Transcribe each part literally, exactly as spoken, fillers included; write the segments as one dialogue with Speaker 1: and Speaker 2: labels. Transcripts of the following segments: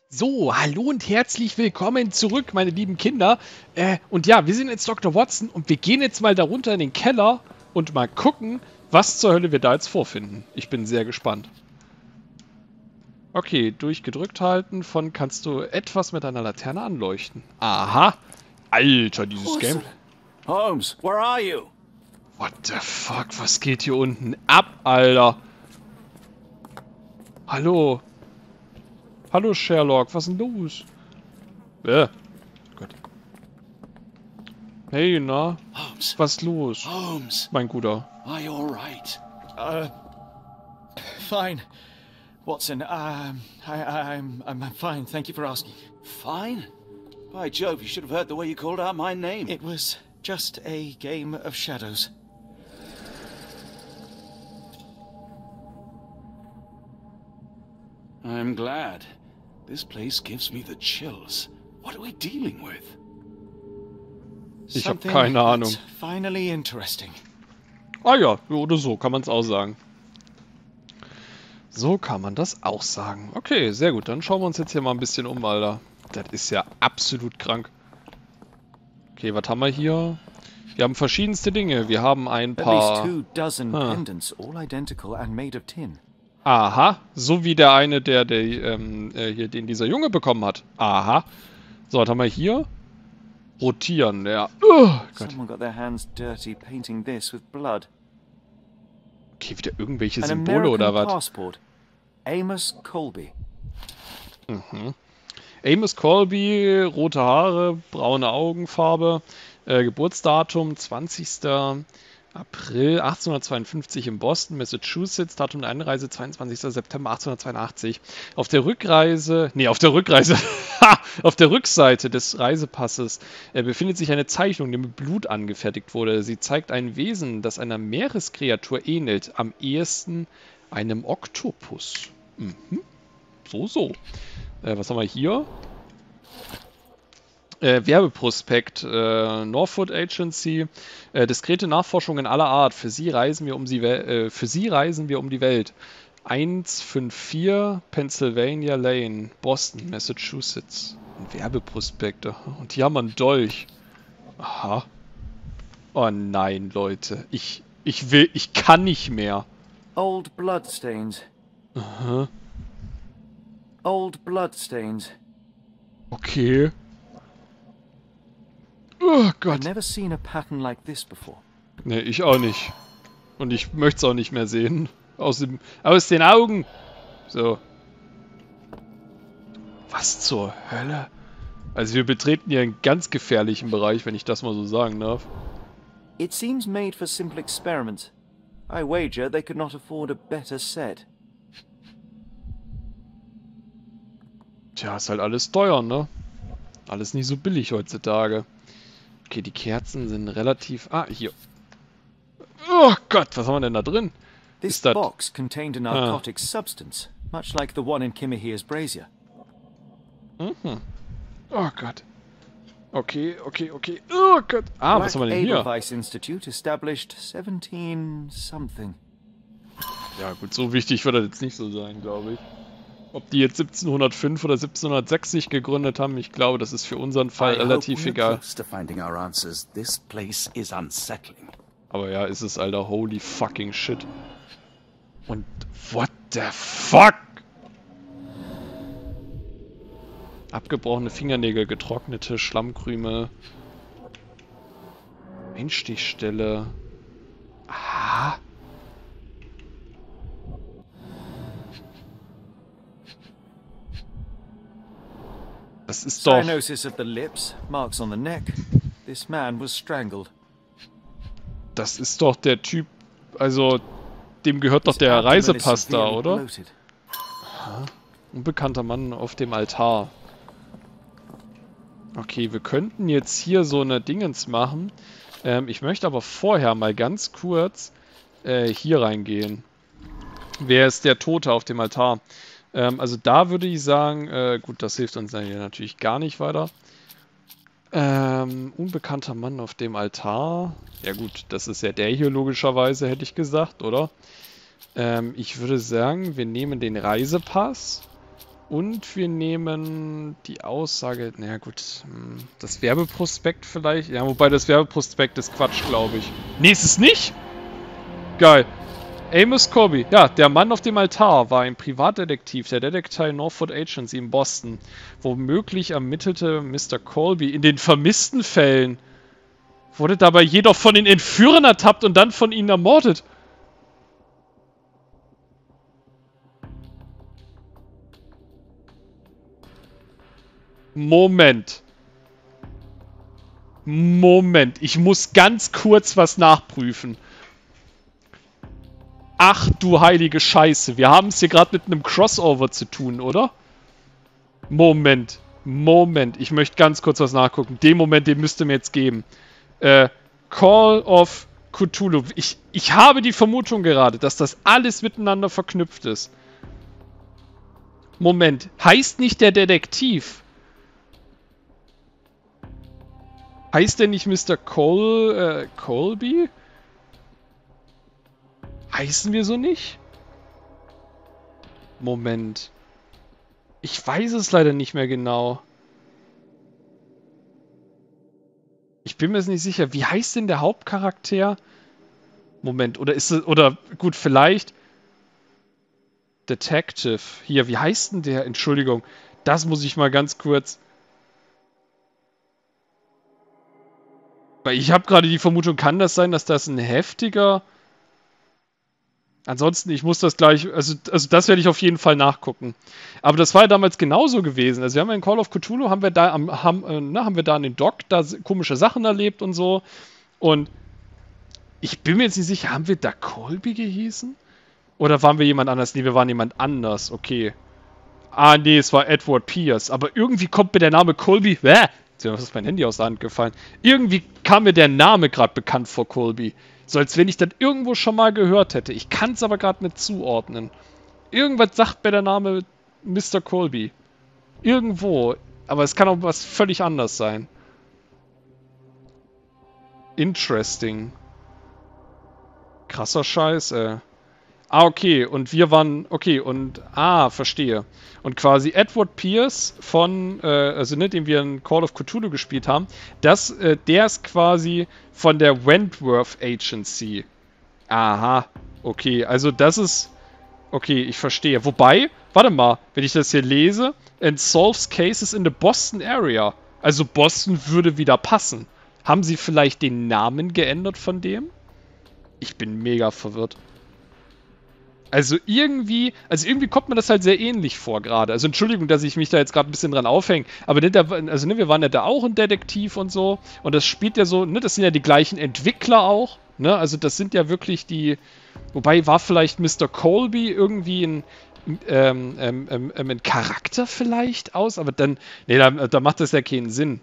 Speaker 1: So, hallo und herzlich willkommen zurück, meine lieben Kinder. Äh, und ja, wir sind jetzt Doktor Watson und wir gehen jetzt mal darunter in den Keller und mal gucken, was zur Hölle wir da jetzt vorfinden. Ich bin sehr gespannt. Okay, durchgedrückt halten, von kannst du etwas mit deiner Laterne anleuchten. Aha. Alter, dieses Game.
Speaker 2: Holmes, where are you?
Speaker 1: What the fuck, was geht hier unten ab, Alter? Hallo. Hallo Sherlock, was ist denn los? Äh. Gott. Hey, na?
Speaker 2: Holmes.
Speaker 1: Was ist los?
Speaker 2: Holmes.
Speaker 1: Mein Guter.
Speaker 2: Are you all right? Uh, fine. Watson, um, I, I'm, I'm fine. Thank you for asking. Fine? By Jove, you should have heard the way you called out my name. It was just a game of shadows. I'm glad. This place gives me the chills. What are we dealing with?
Speaker 1: Ich habe keine Ahnung.
Speaker 2: Finally interesting.
Speaker 1: Ah ja, oder so kann man es auch sagen. So kann man das auch sagen. Okay, sehr gut. Dann schauen wir uns jetzt hier mal ein bisschen um, Alter. Das ist ja absolut krank. Okay, was haben wir hier? Wir haben verschiedenste Dinge. Wir haben ein paar... Ah. Aha, so wie der eine, der, der ähm, äh, hier, den dieser Junge bekommen hat. Aha. So, was haben wir hier? Rotieren, ja. Oh, Gott. Okay, wieder irgendwelche Symbole oder was?
Speaker 2: Amos Colby.
Speaker 1: Mhm. Amos Colby, rote Haare, braune Augenfarbe, äh, Geburtsdatum zwanzigster April achtzehnhundertzweiundfünfzig in Boston, Massachusetts, Datum der Einreise zweiundzwanzigster September achtzehnhundertzweiundachtzig. Auf der Rückreise, nee, auf der Rückreise, auf der Rückseite des Reisepasses äh, befindet sich eine Zeichnung, die mit Blut angefertigt wurde. Sie zeigt ein Wesen, das einer Meereskreatur ähnelt, am ehesten einem Oktopus. Mhm. So, so. Äh, was haben wir hier? Äh, Werbeprospekt, äh, Northwood Agency, äh, diskrete Nachforschungen aller Art. Für Sie reisen wir um die Wel äh, für Sie reisen wir um die Welt. eins fünf vier Pennsylvania Lane, Boston, Massachusetts. Ein Werbeprospekt. Und hier haben wir einen Dolch. Aha. Oh nein, Leute. Ich, ich will, ich kann nicht mehr.
Speaker 2: Old bloodstains.
Speaker 1: Aha.
Speaker 2: Old bloodstains.
Speaker 1: Okay. Oh Gott.
Speaker 2: I've never seen a pattern like this before.
Speaker 1: Nee, ich auch nicht. Und ich möchte es auch nicht mehr sehen. Aus dem, aus den Augen. So. Was zur Hölle? Also wir betreten hier einen ganz gefährlichen Bereich, wenn ich das mal so sagen darf.
Speaker 2: It seems made for simple experiments. I wager they could not afford a better set.
Speaker 1: Tja, ist halt alles teuer, ne? Alles nicht so billig heutzutage. Okay, die Kerzen sind relativ... Ah, hier. Oh Gott, was haben wir denn da drin?
Speaker 2: This box contained a narcotic ah. substance, much like the one in Kimihir's brazier.
Speaker 1: Mhm. Oh Gott. Okay, okay, okay. Oh Gott. Ah, was haben wir denn hier?
Speaker 2: Edelweiss Institute established seventeen something.
Speaker 1: Ja gut, so wichtig wird das jetzt nicht so sein, glaube ich. Ob die jetzt siebzehnhundertfünf oder siebzehnhundertsechzig gegründet haben, ich glaube, das ist für unseren Fall relativ egal. Aber ja, ist es, Alter, holy fucking shit. Und what the fuck? Abgebrochene Fingernägel, getrocknete Schlammkrümel. Einstichstelle. Aha. Das ist doch...
Speaker 2: Cyanosis of the lips, marks on the neck. This man was strangled.
Speaker 1: Das ist doch der Typ, also dem gehört doch der Reisepass da, oder? Aha. Unbekannter Mann auf dem Altar. Okay, wir könnten jetzt hier so eine Dingens machen. Ähm, ich möchte aber vorher mal ganz kurz äh, hier reingehen. Wer ist der Tote auf dem Altar? Ähm, also da würde ich sagen, äh, gut, das hilft uns hier natürlich gar nicht weiter. Ähm, unbekannter Mann auf dem Altar. Ja gut, das ist ja der hier logischerweise, hätte ich gesagt, oder? Ähm, ich würde sagen, wir nehmen den Reisepass Und wir nehmen die Aussage, naja gut, das Werbeprospekt vielleicht. Ja, wobei das Werbeprospekt ist Quatsch, glaube ich. Nee, ist es nicht? Geil. Amos Colby, ja, der Mann auf dem Altar war ein Privatdetektiv der Detective Northwood Agency in Boston. Womöglich ermittelte Mister Colby in den vermissten Fällen. Wurde dabei jedoch von den Entführern ertappt und dann von ihnen ermordet. Moment. Moment, ich muss ganz kurz was nachprüfen. Ach du heilige Scheiße, wir haben es hier gerade mit einem Crossover zu tun, oder? Moment, Moment, ich möchte ganz kurz was nachgucken. Den Moment, den müsst ihr mir jetzt geben. Äh, Call of Cthulhu. Ich, ich habe die Vermutung gerade, dass das alles miteinander verknüpft ist. Moment, heißt nicht der Detektiv? Heißt der nicht Mister Col, äh, Colby? Heißen wir so nicht? Moment. Ich weiß es leider nicht mehr genau. Ich bin mir jetzt nicht sicher. Wie heißt denn der Hauptcharakter? Moment, oder ist es, oder gut, vielleicht Detective. Hier, wie heißt denn der? Entschuldigung, das muss ich mal ganz kurz... Weil ich habe gerade die Vermutung, kann das sein, dass das ein heftiger... Ansonsten, ich muss das gleich, also, also das werde ich auf jeden Fall nachgucken. Aber das war ja damals genauso gewesen. Also wir haben ja in Call of Cthulhu, haben wir da am, haben, äh, ne, haben wir da an den Dock da komische Sachen erlebt und so. Und ich bin mir jetzt nicht sicher, haben wir da Colby gehießen? Oder waren wir jemand anders? Nee, wir waren jemand anders, okay. Ah, nee, es war Edward Pierce. Aber irgendwie kommt mir der Name Colby... Bäh, jetzt ist mein Handy aus der Hand gefallen. Irgendwie kam mir der Name gerade bekannt vor, Colby. So als wenn ich das irgendwo schon mal gehört hätte. Ich kann es aber gerade nicht zuordnen. Irgendwas sagt mir der Name Mister Colby. Irgendwo. Aber es kann auch was völlig anderes sein. Interesting. Krasser Scheiß, ey. Ah, okay. Und wir waren... Okay, und... Ah, verstehe. Und quasi Edward Pierce von... Äh, also, ne, den wir in Call of Cthulhu gespielt haben. Das, äh, der ist quasi von der Wentworth Agency. Aha. Okay, also das ist... Okay, ich verstehe. Wobei... Warte mal, wenn ich das hier lese... And solves cases in the Boston area. Also Boston würde wieder passen. Haben sie vielleicht den Namen geändert von dem? Ich bin mega verwirrt. Also irgendwie, also irgendwie kommt mir das halt sehr ähnlich vor gerade. Also Entschuldigung, dass ich mich da jetzt gerade ein bisschen dran aufhänge. Aber ne, da, also ne, wir waren ja da auch ein Detektiv und so. Und das spielt ja so, ne, das sind ja die gleichen Entwickler auch. Ne, also das sind ja wirklich die, wobei war vielleicht Mister Colby irgendwie ein, ähm, ähm, ähm, ein Charakter vielleicht aus. Aber dann, ne, da, da macht das ja keinen Sinn.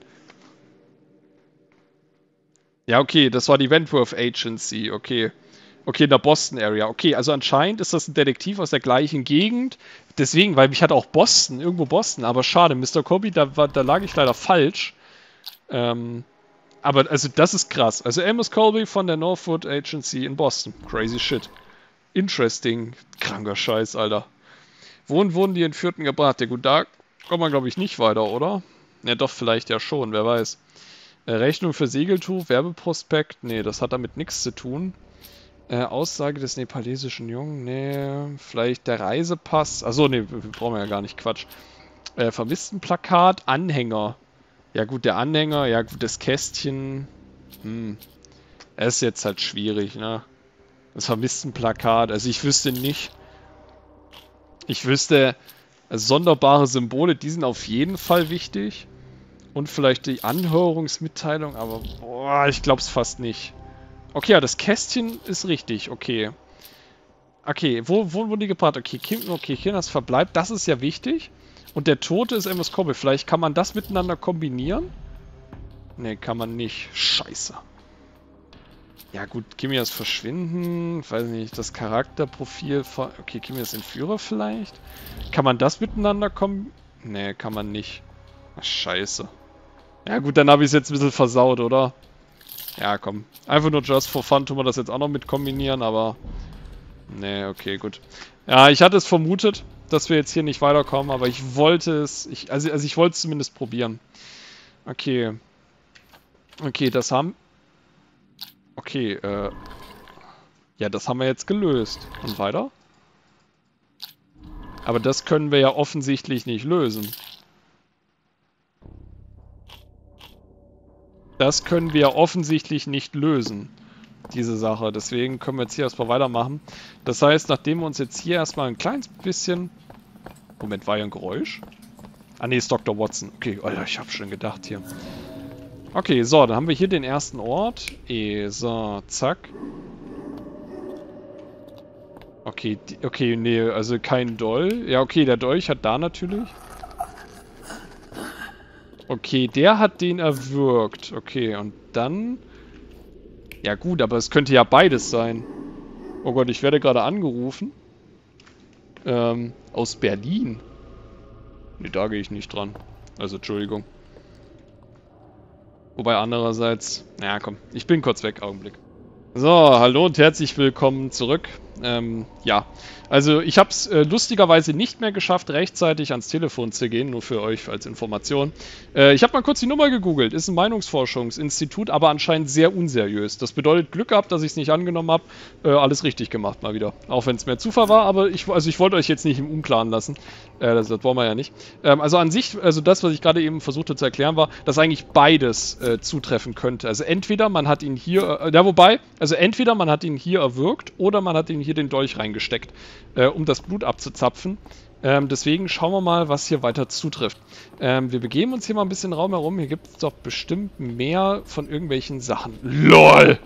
Speaker 1: Ja, okay, das war die Wentworth Agency, okay. Okay, in der Boston Area. Okay, also anscheinend ist das ein Detektiv aus der gleichen Gegend. Deswegen, weil mich hat auch Boston, irgendwo Boston. Aber schade, Mister Colby, da, war, da lag ich leider falsch. Ähm, aber also das ist krass. Also Amos Colby von der Northwood Agency in Boston. Crazy shit. Interesting. Kranker Scheiß, Alter. Wohin wurden die Entführten gebracht? Ja gut, da kommt man glaube ich nicht weiter, oder? Ja doch, vielleicht ja schon, wer weiß. Äh, Rechnung für Segeltuch, Werbeprospekt. Nee, das hat damit nichts zu tun. Äh, Aussage des nepalesischen Jungen, nee, vielleicht der Reisepass, achso, nee, brauchen wir ja gar nicht, Quatsch. Äh, Vermisstenplakat, Anhänger. Ja gut, der Anhänger, ja gut, das Kästchen, hm, ist jetzt halt schwierig, ne. Das Vermisstenplakat, also ich wüsste nicht, ich wüsste, also sonderbare Symbole, die sind auf jeden Fall wichtig. Und vielleicht die Anhörungsmitteilung, aber boah, ich glaub's fast nicht. Okay, ja, das Kästchen ist richtig, okay. Okay, wo, wo wurden die gebracht? Okay, Kim, okay, Kinders Verbleib, das ist ja wichtig. Und der Tote ist Amos Colby. Vielleicht kann man das miteinander kombinieren? Ne, kann man nicht. Scheiße. Ja gut, Kimias Verschwinden, weiß nicht, das Charakterprofil von... Okay, Kimias Entführer vielleicht? Kann man das miteinander kombinieren? Ne, kann man nicht. Ach, scheiße. Ja gut, dann habe ich es jetzt ein bisschen versaut, oder? Ja, komm. Einfach nur just for fun tun wir das jetzt auch noch mit kombinieren, aber... Nee, okay, gut. Ja, ich hatte es vermutet, dass wir jetzt hier nicht weiterkommen, aber ich wollte es, ich, also, also ich wollte es zumindest probieren. Okay. Okay, das haben... Okay, äh... ja, das haben wir jetzt gelöst. Und weiter? Aber das können wir ja offensichtlich nicht lösen. Das können wir ja offensichtlich nicht lösen, diese Sache. Deswegen können wir jetzt hier erstmal weitermachen. Das heißt, nachdem wir uns jetzt hier erstmal ein kleines bisschen... Moment, war ja ein Geräusch? Ah ne, ist Doktor Watson. Okay, Alter, ich hab schon gedacht hier. Okay, so, dann haben wir hier den ersten Ort. E, so, zack. Okay, die, okay, nee, also kein Doll. Ja, okay, der Dolch hat da natürlich... Okay, der hat den erwürgt. Okay, und dann... Ja gut, aber es könnte ja beides sein. Oh Gott, ich werde gerade angerufen. Ähm, aus Berlin. Ne, da gehe ich nicht dran. Also, Entschuldigung. Wobei andererseits... Ja, komm, ich bin kurz weg, Augenblick. So, hallo und herzlich willkommen zurück. Ähm, ja, also ich habe es äh, lustigerweise nicht mehr geschafft, rechtzeitig ans Telefon zu gehen, nur für euch als Information. Äh, ich habe mal kurz die Nummer gegoogelt, ist ein Meinungsforschungsinstitut, aber anscheinend sehr unseriös. Das bedeutet Glück gehabt, dass ich es nicht angenommen habe, äh, alles richtig gemacht mal wieder. Auch wenn es mehr Zufall war, aber ich, also ich wollte euch jetzt nicht im Unklaren lassen, äh, das, das wollen wir ja nicht. Ähm, also an sich, also das, was ich gerade eben versuchte zu erklären, war, dass eigentlich beides äh, zutreffen könnte. Also entweder man hat ihn hier, äh, ja wobei, also entweder man hat ihn hier erwürgt oder man hat ihn hier den Dolch reingesteckt, äh, um das Blut abzuzapfen. Ähm, deswegen schauen wir mal, was hier weiter zutrifft. Ähm, wir begeben uns hier mal ein bisschen Raum herum. Hier gibt es doch bestimmt mehr von irgendwelchen Sachen. LOL!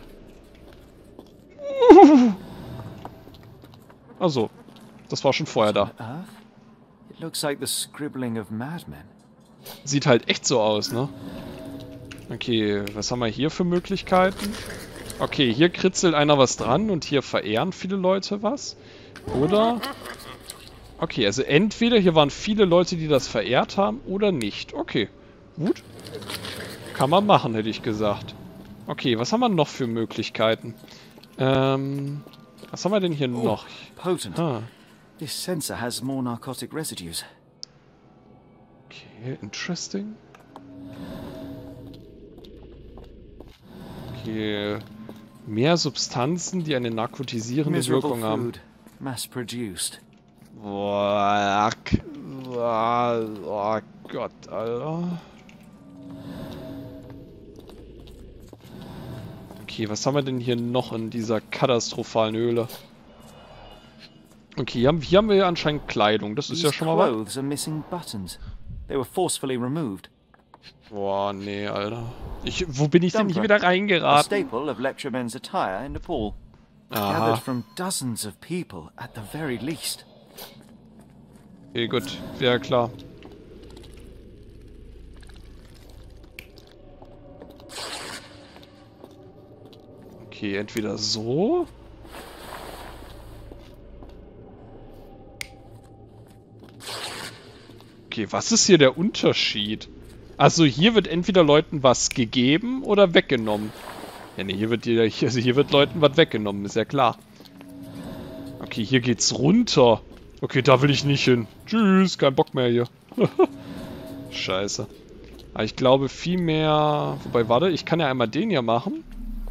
Speaker 1: Uh. Also, das war schon vorher da.
Speaker 2: It looks like the scribbling of madmen.
Speaker 1: Sieht halt echt so aus, ne? Okay, was haben wir hier für Möglichkeiten? Okay, hier kritzelt einer was dran und hier verehren viele Leute was. Oder... Okay, also entweder hier waren viele Leute, die das verehrt haben, oder nicht. Okay, gut. Kann man machen, hätte ich gesagt. Okay, was haben wir noch für Möglichkeiten? Ähm... Was haben wir denn hier noch?
Speaker 2: Potent.
Speaker 1: Ah.
Speaker 2: This sensor has more narcotic residues.
Speaker 1: Okay, interesting. Okay... Mehr Substanzen, die eine narkotisierende Wirkung haben.
Speaker 2: Mass-produced.
Speaker 1: Boah, oh Gott, Alter. Okay, was haben wir denn hier noch in dieser katastrophalen Höhle? Okay, hier haben, hier haben wir ja anscheinend Kleidung. Das ist ja schon mal was. Boah, nee, Alter. Ich, wo bin ich denn hier wieder reingeraten?
Speaker 2: Staple of lecturemen's attire in Nepal.
Speaker 1: Aha.
Speaker 2: Gathered from dozens of people at the very least.
Speaker 1: Okay, gut. Ja, klar. Okay, entweder so. Okay, was ist hier der Unterschied? Also hier wird entweder Leuten was gegeben oder weggenommen. Ja, ne, hier wird, hier, also hier wird Leuten was weggenommen, ist ja klar. Okay, hier geht's runter. Okay, da will ich nicht hin. Tschüss, kein Bock mehr hier. Scheiße. Aber ich glaube viel mehr... Wobei, warte, ich kann ja einmal den hier machen.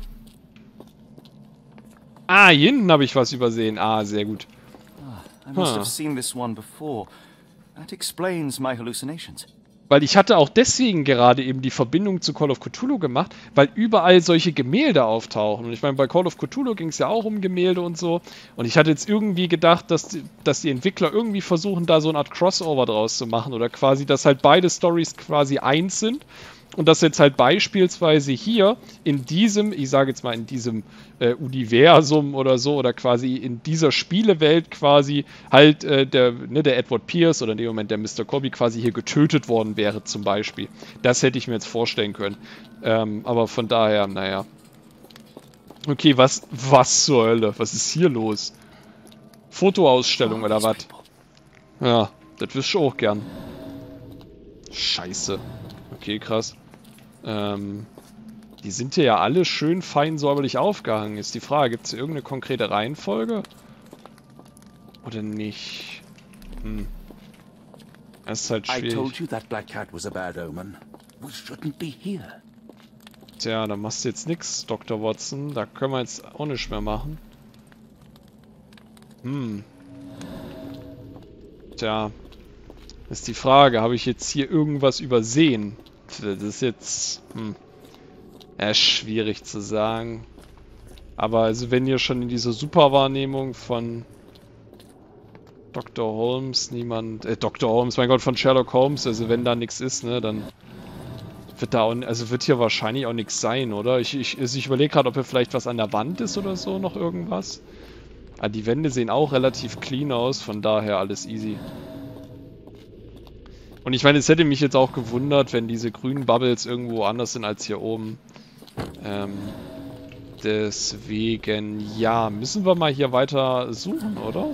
Speaker 1: Ah, hier hinten habe ich was übersehen. Ah, sehr gut.
Speaker 2: I must have seen this one before. That explains my hallucinations.
Speaker 1: Weil ich hatte auch deswegen gerade eben die Verbindung zu Call of Cthulhu gemacht, weil überall solche Gemälde auftauchen. Und ich meine, bei Call of Cthulhu ging es ja auch um Gemälde und so. Und ich hatte jetzt irgendwie gedacht, dass die, dass die Entwickler irgendwie versuchen, da so eine Art Crossover draus zu machen. Oder quasi, dass halt beide Storys quasi eins sind. Und dass jetzt halt beispielsweise hier in diesem, ich sage jetzt mal in diesem äh, Universum oder so, oder quasi in dieser Spielewelt quasi halt äh, der, ne, der Edward Pierce oder in dem Moment der Mister Colby quasi hier getötet worden wäre zum Beispiel. Das hätte ich mir jetzt vorstellen können. Ähm, aber von daher, naja. Okay, was, was zur Hölle? Was ist hier los? Fotoausstellung oder was? Ja, das wüsste ich auch gern. Scheiße. Okay, krass. Ähm, die sind hier ja alle schön fein säuberlich aufgehangen. Ist die Frage, gibt es irgendeine konkrete Reihenfolge? Oder nicht? Hm. Das ist halt
Speaker 3: I
Speaker 1: schwierig.
Speaker 3: told you that black cat was a bad omen. We shouldn't be here.
Speaker 1: Tja, da machst du jetzt nix, Doktor Watson. Da können wir jetzt auch nichts mehr machen. Hm. Tja. Ist die Frage, habe ich jetzt hier irgendwas übersehen? Das ist jetzt... Hm. Ja, schwierig zu sagen. Aber also wenn ihr schon in dieser Superwahrnehmung von Doktor Holmes niemand... Äh, Doktor Holmes, mein Gott, von Sherlock Holmes, also wenn da nichts ist, ne, dann wird da auch... Also wird hier wahrscheinlich auch nichts sein, oder? Ich, ich, also ich überlege gerade, ob hier vielleicht was an der Wand ist oder so, noch irgendwas. Ah, die Wände sehen auch relativ clean aus, von daher alles easy. Und ich meine, es hätte mich jetzt auch gewundert, wenn diese grünen Bubbles irgendwo anders sind als hier oben. Ähm, deswegen, ja, müssen wir mal hier weiter suchen, oder?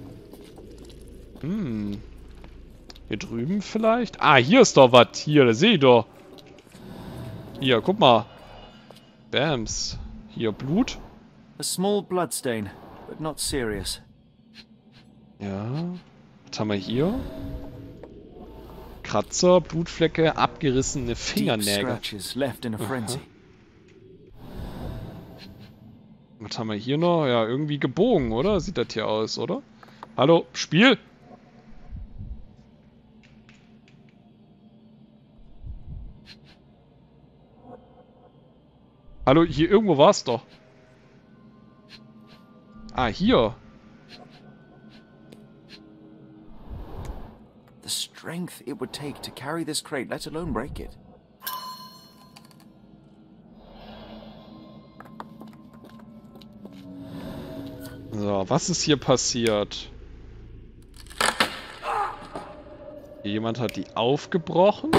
Speaker 1: Hm. Hier drüben vielleicht? Ah, hier ist doch was. Hier, das sehe ich doch. Hier, guck mal. Bams. Hier, Blut.
Speaker 2: A small bloodstain, but not serious.
Speaker 1: Ja. Was haben wir hier? Kratzer, Blutflecke, abgerissene
Speaker 2: Deep
Speaker 1: Fingernägel.
Speaker 2: scratches left in a frenzy.
Speaker 1: Was haben wir hier noch? Ja, irgendwie gebogen, oder? Sieht das hier aus, oder? Hallo, Spiel! Hallo, hier irgendwo war es doch. Ah, hier.
Speaker 2: The strength it would take to carry this crate, let alone break it.
Speaker 1: So, was ist hier passiert? Hier jemand hat die aufgebrochen?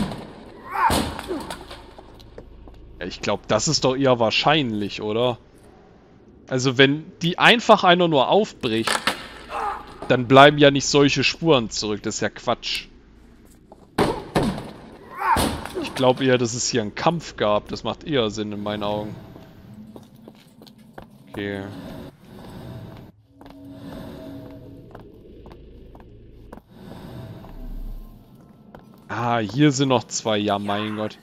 Speaker 1: Ja, ich glaube, das ist doch eher wahrscheinlich, oder? Also wenn die einfach einer nur aufbricht, dann bleiben ja nicht solche Spuren zurück. Das ist ja Quatsch. Ich glaube eher, dass es hier einen Kampf gab. Das macht eher Sinn in meinen Augen. Okay. Ah, hier sind noch zwei. Ja, mein Gott.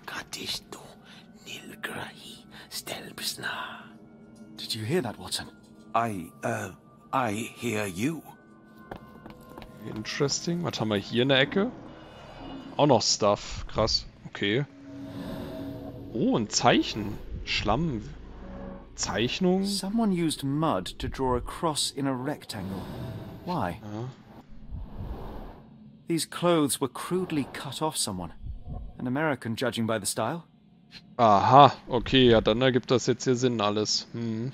Speaker 2: Did you hear that, Watson?
Speaker 3: I, uh, I hear you.
Speaker 1: Interesting. Was haben wir hier in der Ecke? Auch noch Stuff. Krass. Okay. Oh, ein Zeichen. Schlamm. Zeichnung.
Speaker 2: Someone used mud to draw a cross in a rectangle. Why?
Speaker 1: Ja.
Speaker 2: These clothes were crudely cut off someone. An American, judging by the style.
Speaker 1: Aha, okay, ja, dann ergibt das jetzt hier Sinn alles. Hm.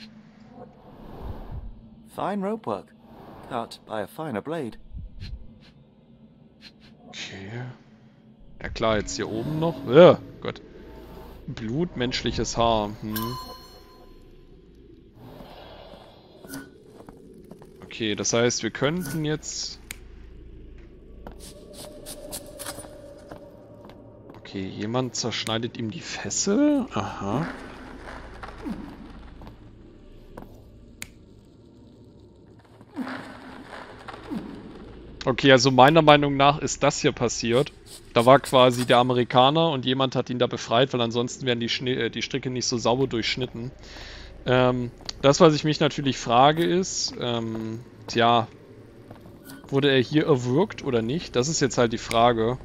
Speaker 2: Fine ropework, cut by a finer blade.
Speaker 1: Okay. Ja klar, jetzt hier oben noch. Ja, Gott. Blut, menschliches Haar. Hm. Okay, das heißt, wir könnten jetzt... Okay, jemand zerschneidet ihm die Fessel. Aha. Okay, also meiner Meinung nach ist das hier passiert. Da war quasi der Amerikaner und jemand hat ihn da befreit, weil ansonsten wären die, Schne äh, die Stricke nicht so sauber durchschnitten. Ähm, das, was ich mich natürlich frage, ist, ähm, tja, wurde er hier erwürgt oder nicht? Das ist jetzt halt die Frage.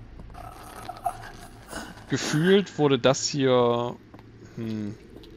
Speaker 1: Gefühlt wurde das hier... Hm.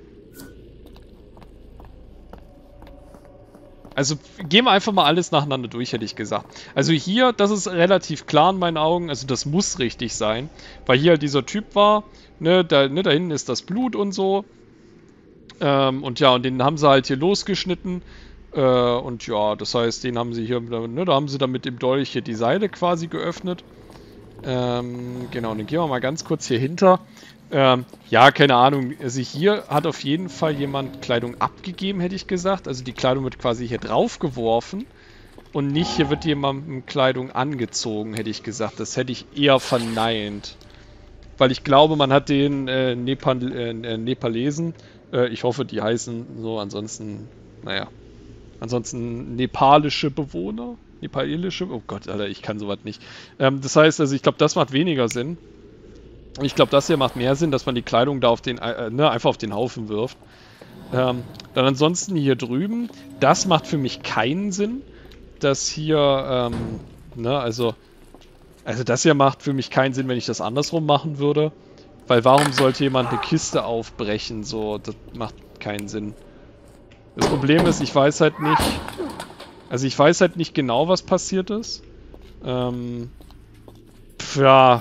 Speaker 1: Also gehen wir einfach mal alles nacheinander durch, hätte ich gesagt. Also hier, das ist relativ klar in meinen Augen, also das muss richtig sein. Weil hier halt dieser Typ war, ne, da, ne, da hinten ist das Blut und so. Ähm, und ja, und den haben sie halt hier losgeschnitten. Äh, und ja, das heißt, den haben sie hier, ne, da haben sie dann mit dem Dolch hier die Seile quasi geöffnet. Ähm, genau, und dann gehen wir mal ganz kurz hier hinter. Ähm, ja, keine Ahnung. Also hier hat auf jeden Fall jemand Kleidung abgegeben, hätte ich gesagt. Also die Kleidung wird quasi hier drauf geworfen. Und nicht, hier wird jemandem Kleidung angezogen, hätte ich gesagt. Das hätte ich eher verneint. Weil ich glaube, man hat den äh, Nepal äh, Nepalesen, äh, ich hoffe, die heißen so, ansonsten, naja, ansonsten nepalische Bewohner. Nepalische? Oh Gott, Alter, ich kann sowas nicht. Ähm, das heißt, also ich glaube, das macht weniger Sinn. Ich glaube, das hier macht mehr Sinn, dass man die Kleidung da auf den, äh, ne, einfach auf den Haufen wirft. Ähm, dann ansonsten hier drüben, das macht für mich keinen Sinn, dass hier, ähm, ne, also, also das hier macht für mich keinen Sinn, wenn ich das andersrum machen würde. Weil warum sollte jemand eine Kiste aufbrechen? So, das macht keinen Sinn. Das Problem ist, ich weiß halt nicht, also ich weiß halt nicht genau, was passiert ist. Ähm, pf, ja.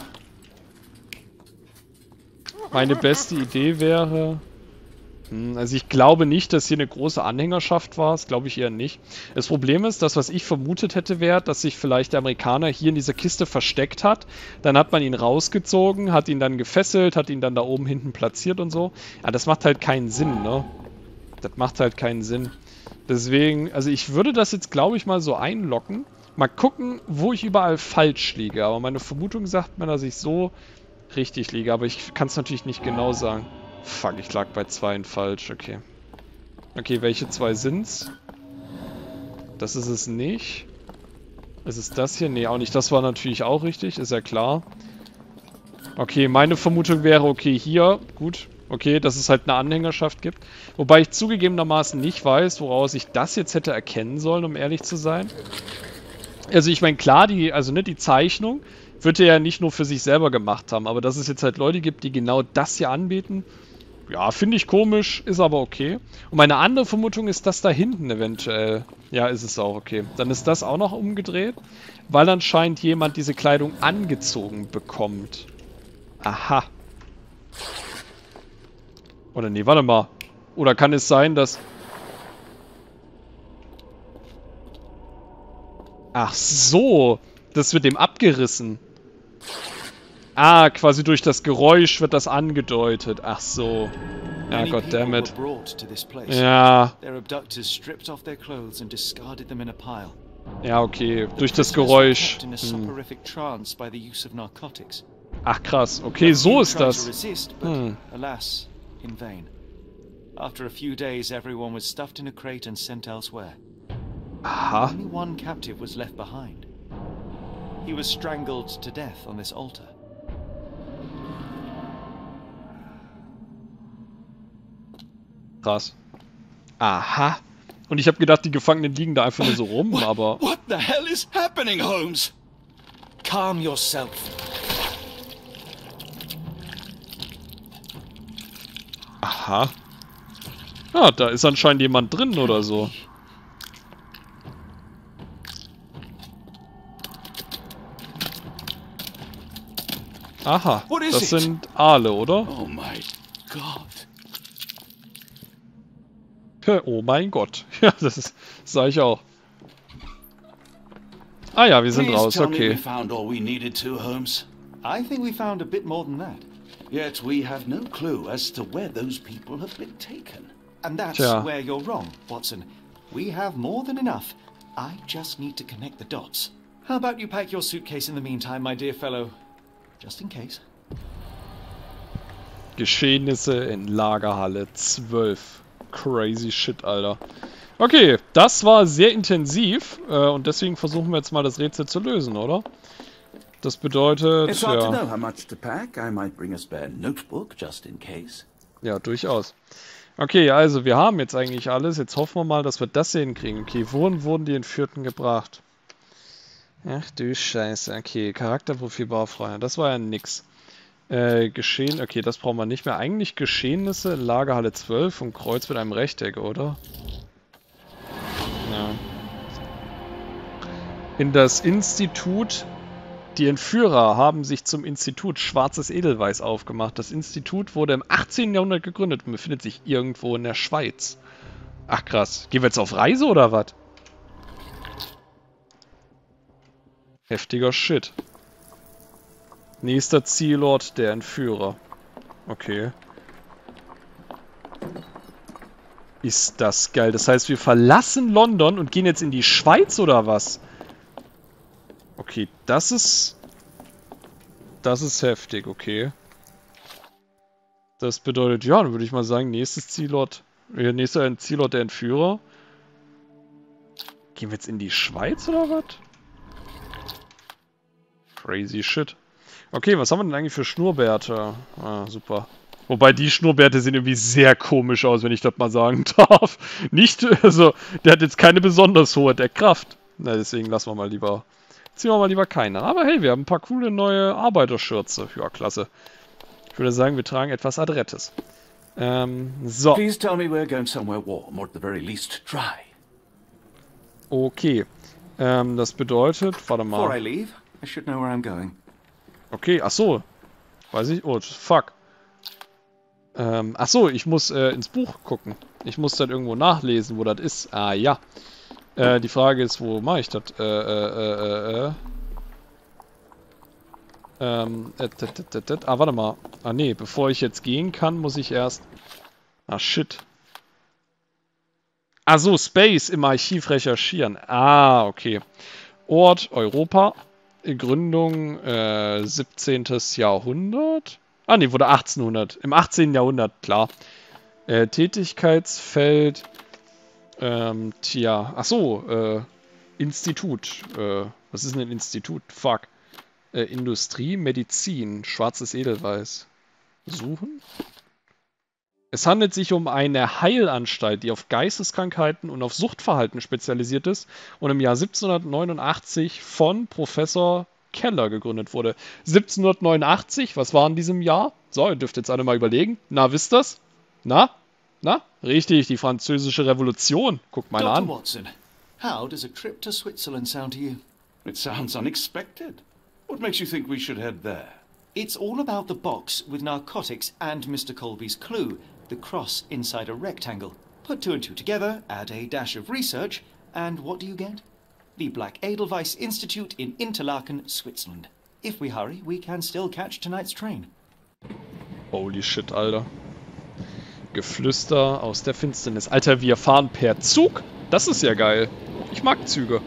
Speaker 1: Meine beste Idee wäre... Also ich glaube nicht, dass hier eine große Anhängerschaft war. Das glaube ich eher nicht. Das Problem ist, das, was ich vermutet hätte, wäre, dass sich vielleicht der Amerikaner hier in dieser Kiste versteckt hat. Dann hat man ihn rausgezogen, hat ihn dann gefesselt, hat ihn dann da oben hinten platziert und so. Ja, das macht halt keinen Sinn, ne? Das macht halt keinen Sinn. Deswegen, also ich würde das jetzt, glaube ich, mal so einloggen. Mal gucken, wo ich überall falsch liege. Aber meine Vermutung sagt mir, dass ich so richtig liege. Aber ich kann es natürlich nicht genau sagen. Fuck, ich lag bei zweien falsch, okay. Okay, welche zwei sind's? Das ist es nicht. Ist es das hier? Nee, auch nicht. Das war natürlich auch richtig, ist ja klar. Okay, meine Vermutung wäre, okay, hier, gut. Okay, dass es halt eine Anhängerschaft gibt. Wobei ich zugegebenermaßen nicht weiß, woraus ich das jetzt hätte erkennen sollen, um ehrlich zu sein. Also ich meine, klar, die, also ne, die Zeichnung wird er ja nicht nur für sich selber gemacht haben, aber dass es jetzt halt Leute gibt, die genau das hier anbieten, ja, finde ich komisch, ist aber okay. Und meine andere Vermutung ist, dass da hinten eventuell... Ja, ist es auch okay. Dann ist das auch noch umgedreht, weil anscheinend jemand diese Kleidung angezogen bekommt. Aha. Oder nee, warte mal. Oder kann es sein, dass... Ach so, das wird dem abgerissen. Ah, quasi durch das Geräusch wird das angedeutet. Ach so. Ja, goddammit. Ja. Ja, okay. Durch das Geräusch. Hm. Ach krass. Okay, so ist das. Hm. Aha.
Speaker 2: Only one captive was left behind. He was strangled to death on this altar.
Speaker 1: Krass. Aha. Und ich habe gedacht, die Gefangenen liegen da einfach nur so rum,
Speaker 2: what,
Speaker 1: aber...
Speaker 2: What the hell is happening, Holmes? Calm yourself.
Speaker 1: Aha. Ja, da ist anscheinend jemand drin oder so. Aha, das sind Aale, oder?
Speaker 2: Oh mein Gott.
Speaker 1: Oh mein Gott. Ja, das ist, das sag ich auch. Ah ja, wir sind raus, okay.
Speaker 3: We found all we needed to, Holmes.
Speaker 2: I think we found a bit more than that.
Speaker 3: Yet we have no clue as to where those people have been taken.
Speaker 2: And that's
Speaker 1: Tja.
Speaker 2: where you're wrong, Watson. We have more than enough. I just need to connect the dots. How about you pack your suitcase in the meantime, my dear fellow? Just in case.
Speaker 1: Geschehnisse in Lagerhalle zwölf. Crazy shit, Alter. Okay, das war sehr intensiv äh, und deswegen versuchen wir jetzt mal das Rätsel zu lösen, oder? Das bedeutet,
Speaker 3: It's hard to
Speaker 1: ja,
Speaker 3: know how much to pack. I might bring a spare notebook just in case.
Speaker 1: ja, durchaus. Okay, also wir haben jetzt eigentlich alles. Jetzt hoffen wir mal, dass wir das hier hinkriegen. Okay, wohin wurden die Entführten gebracht? Ach du Scheiße. Okay, Charakterprofil Baufreier. Das war ja nix. Äh, Geschehen, okay, das brauchen wir nicht mehr. Eigentlich Geschehnisse, Lagerhalle zwölf und Kreuz mit einem Rechteck, oder? Ja. In das Institut. Die Entführer haben sich zum Institut Schwarzes Edelweiß aufgemacht. Das Institut wurde im achtzehnten Jahrhundert gegründet und befindet sich irgendwo in der Schweiz. Ach krass. Gehen wir jetzt auf Reise oder was? Heftiger Shit. Nächster Zielort der Entführer. Okay. Ist das geil. Das heißt, wir verlassen London und gehen jetzt in die Schweiz oder was? Okay, das ist... Das ist heftig, okay. Das bedeutet, ja, dann würde ich mal sagen, nächstes Zielort... Äh, nächster Zielort der Entführer. Gehen wir jetzt in die Schweiz oder was? Crazy shit. Okay, was haben wir denn eigentlich für Schnurrbärte? Ah, super. Wobei die Schnurrbärte sehen irgendwie sehr komisch aus, wenn ich das mal sagen darf. Nicht, also, der hat jetzt keine besonders hohe Deckkraft. Na, deswegen lassen wir mal lieber, ziehen wir mal lieber keine. Aber hey, wir haben ein paar coole neue Arbeiterschürze. Ja, klasse. Ich würde sagen, wir tragen etwas Adrettes. Ähm, so.
Speaker 3: Please tell me we're going somewhere warm, or at the very least dry.
Speaker 1: Okay. Ähm, das bedeutet, warte
Speaker 3: Before I
Speaker 1: mal.
Speaker 3: leave, I should know where I'm going.
Speaker 1: Okay, ach so. Weiß ich, oh, fuck. Ähm, ach so, ich muss äh, ins Buch gucken. Ich muss dann irgendwo nachlesen, wo das ist. Ah, ja. Äh, die Frage ist, wo mache ich das? Äh, äh, äh, äh. Ähm, äh, t, t, t, t. Ah, warte mal. Ah, nee, bevor ich jetzt gehen kann, muss ich erst... Ah, shit. Ah so, Space im Archiv recherchieren. Ah, okay. Ort Europa. Gründung äh, siebzehntes Jahrhundert. Ah, nee, wurde achtzehnhundert. Im achtzehnten Jahrhundert, klar. Äh, Tätigkeitsfeld. Ähm, tja. Ach so, äh, Institut. Äh, was ist denn ein Institut? Fuck. Äh, Industrie, Medizin, schwarzes Edelweiß. Suchen? Es handelt sich um eine Heilanstalt, die auf Geisteskrankheiten und auf Suchtverhalten spezialisiert ist und im Jahr siebzehnhundertneunundachtzig von Professor Keller gegründet wurde. siebzehnhundertneunundachtzig, was war in diesem Jahr? So, ihr dürft jetzt alle mal überlegen. Na, wisst ihr's? Na? Na? Richtig, die französische Revolution. Guckt mal
Speaker 2: Doctor
Speaker 1: an.
Speaker 2: Watson, how does a trip to Switzerland sound to you?
Speaker 3: It sounds unexpected. What makes you think we should head there?
Speaker 2: It's all about the box with narcotics and Mister Colby's clue, the cross inside a rectangle. Put two and two together, add a dash of research, and what do you get? The Black Edelweiss Institute in Interlaken, Switzerland. If we hurry, we can still catch tonight's train.
Speaker 1: Holy shit, Alter. Geflüster aus der Finsternis. Alter, wir fahren per Zug? Das ist ja geil. Ich mag Züge.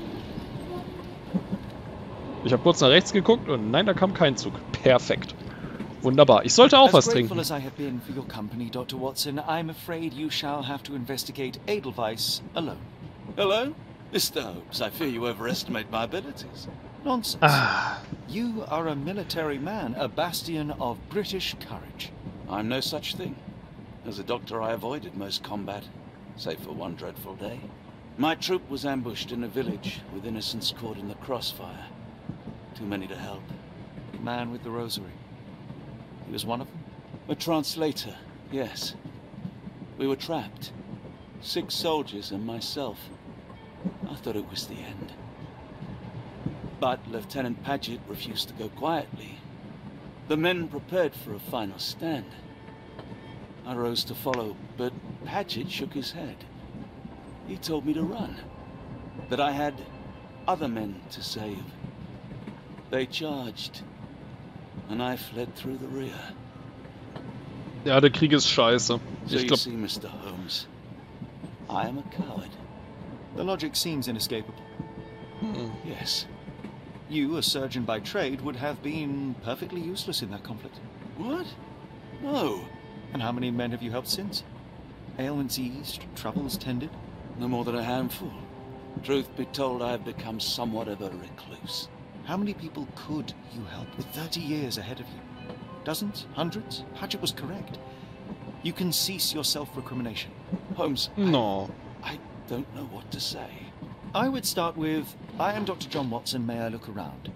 Speaker 1: Ich habe kurz nach rechts geguckt und nein, da kam kein Zug. Perfekt. Wunderbar. Ich sollte auch was trinken.
Speaker 2: As grateful as I have been for your company, Doctor Watson, I'm afraid you shall have to investigate Edelweiss alone.
Speaker 3: Hello? Mister Holmes, I fear you overestimate my abilities.
Speaker 2: Nonsense.
Speaker 1: Ah.
Speaker 2: You are a military man, a bastion of British courage.
Speaker 3: I'm no such thing. As a doctor, I avoided most combat, save for one dreadful day. My troop was ambushed in a village, with innocents caught in the crossfire. Too many to help.
Speaker 2: The man with the rosary. He was one of them?
Speaker 3: A translator, yes. We were trapped. Six soldiers and myself. I thought it was the end. But Lieutenant Paget refused to go quietly. The men prepared for a final stand. I rose to follow, but Paget shook his head. He told me to run. That I had other men to save. They charged. And I fled through the rear.
Speaker 1: Ja, der Krieg ist scheiße.
Speaker 3: So
Speaker 1: Ich
Speaker 3: you
Speaker 1: glaub,
Speaker 3: see, Mister Holmes, I am a coward.
Speaker 2: The logic seems inescapable.
Speaker 3: Yes.
Speaker 2: You, a surgeon by trade, would have been perfectly useless in that conflict.
Speaker 3: What? No.
Speaker 2: And how many men have you helped since? Ailments eased, troubles tended?
Speaker 3: No more than a handful. Truth be told, I have become somewhat of a recluse.
Speaker 2: How many people could you help with thirty years ahead of you? Dozens? Hundreds? Paget was correct. You can cease your self-recrimination.
Speaker 3: Holmes, I-
Speaker 1: no.
Speaker 3: I don't know what to say.
Speaker 2: I would start with, I am Doctor John Watson, may I look around?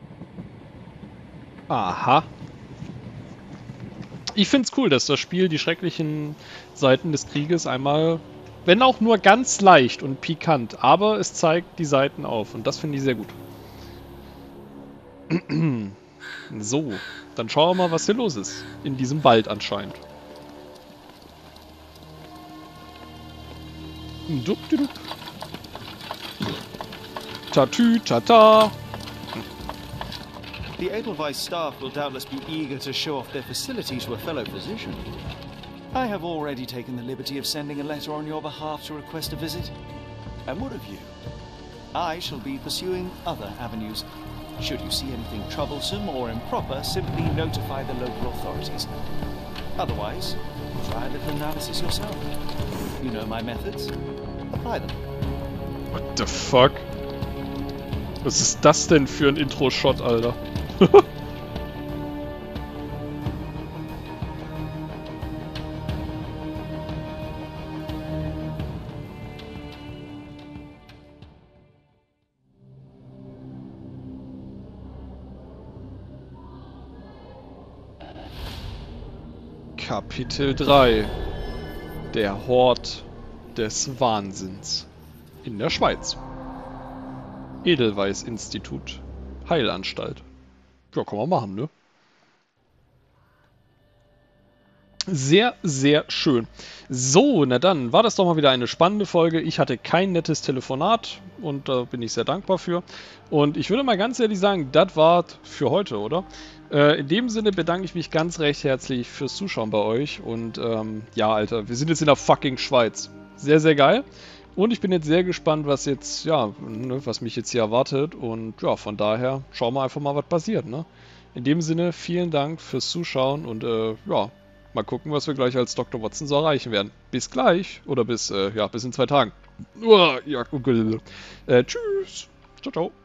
Speaker 1: Aha. Ich find's cool, dass das Spiel die schrecklichen Seiten des Krieges einmal, wenn auch nur ganz leicht und pikant, aber es zeigt die Seiten auf und das finde ich sehr gut. So, dann schauen wir mal, was hier los ist. In diesem Wald anscheinend. Dup, dup, dup. Tatü, tata.
Speaker 2: The Edelweiss staff will doubtless be eager to show off their facility to a fellow physician. I have already taken the liberty of sending a letter on your behalf to request a visit.
Speaker 3: And what of you?
Speaker 2: I shall be pursuing other avenues. Should you see anything troublesome or improper, simply notify the local authorities. Otherwise, try a little analysis yourself. You know my methods. Apply them.
Speaker 1: What the fuck? Was ist das denn für ein Intro-Shot, Alter? Kapitel drei. Der Hort des Wahnsinns. In der Schweiz. Edelweiß-Institut. Heilanstalt. Ja, kann man machen, ne? Sehr, sehr schön. So, na dann war das doch mal wieder eine spannende Folge. Ich hatte kein nettes Telefonat und da bin ich sehr dankbar für. Und ich würde mal ganz ehrlich sagen, das war's für heute, oder? Äh, in dem Sinne bedanke ich mich ganz recht herzlich fürs Zuschauen bei euch. Und ähm, ja, Alter, wir sind jetzt in der fucking Schweiz. Sehr, sehr geil. Und ich bin jetzt sehr gespannt, was jetzt, ja, ne, was mich jetzt hier erwartet. Und ja, von daher schauen wir einfach mal, was passiert, ne? In dem Sinne, vielen Dank fürs Zuschauen und äh, ja, mal gucken, was wir gleich als Doktor Watson so erreichen werden. Bis gleich oder bis, äh, ja, bis in zwei Tagen. Uah, ja, äh, tschüss. Ciao, ciao.